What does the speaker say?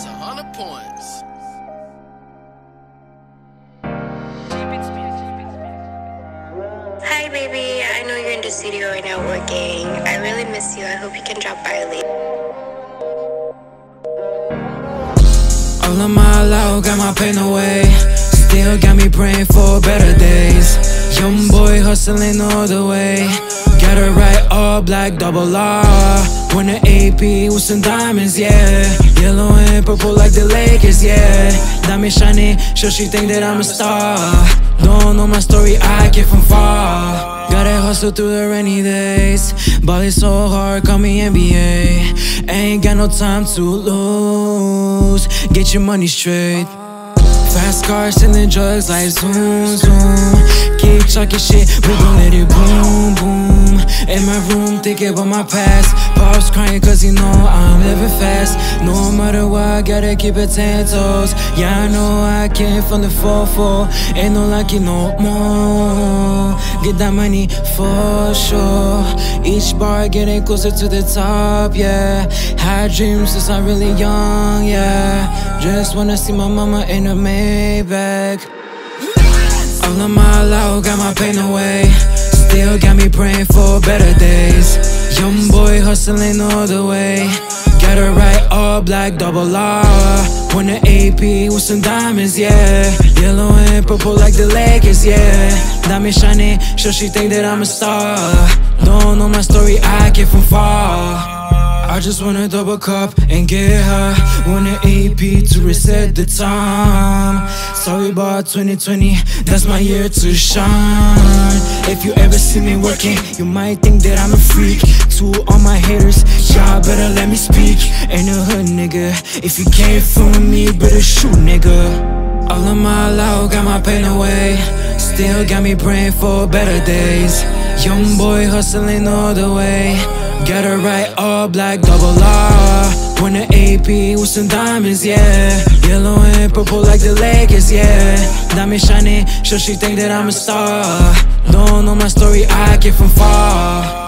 That's 100 points. Hi baby, I know you're in the studio right now working. I really miss you. I hope you can drop by later. All of my love got my pain away. Still got me praying for better days. Young boy hustling all the way. Got it right, all black, double R. When the AP with some diamonds, yeah. Yellow and purple like the Lakers, yeah. Diamond shining, sure she think that I'm a star. Don't know my story, I came from far. Gotta hustle through the rainy days. Ball so hard, call me NBA. Ain't got no time to lose. Get your money straight. Fast cars, selling drugs like zoom, zoom. Keep talking shit, we gon' let it boom, boom. In my room, thinking about my past. Pops crying cause he know I'm living fast. No matter what, I gotta keep it 10 toes. Yeah, I know I came from the 4-4. Ain't no lucky no more. Get that money for sure. Each bar getting closer to the top, yeah. Had dreams since I'm really young, yeah. Just wanna see my mama in a Maybach. All of my love got my pain away. Still got me praying for better days. Young boy hustling all the way. Got it right, all black, double R. When the AP with some diamonds, yeah. Yellow and purple like the Lakers, yeah. Diamond shining, sure she think that I'm a star. Don't know my story, I came from far. I just wanna double cup and get her. Want an AP to reset the time. Sorry about 2020, that's my year to shine. If you ever see me working, you might think that I'm a freak. To all my haters, y'all better let me speak. Ain't a hood nigga, if you can't fool me, better shoot nigga. All of my love got my pain away. Still got me praying for better days. Young boy hustling all the way. Got it right, all black, double R. When the AP with some diamonds, yeah. Yellow and purple like the Lakers, yeah. Diamond shining, sure she think that I'm a star. Don't know my story, I came from far.